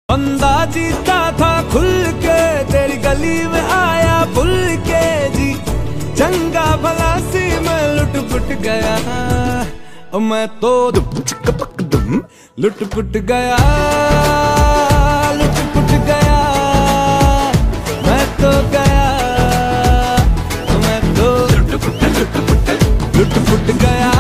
बंदा जीता था खुल के, तेरी गली में आया भूल के जी। चंगा भला सी मैं लुट पुट गया, मैं तो लुट पुट गया, लुट पुट गया। मैं तो गया, मैं तो लुट पुट गया।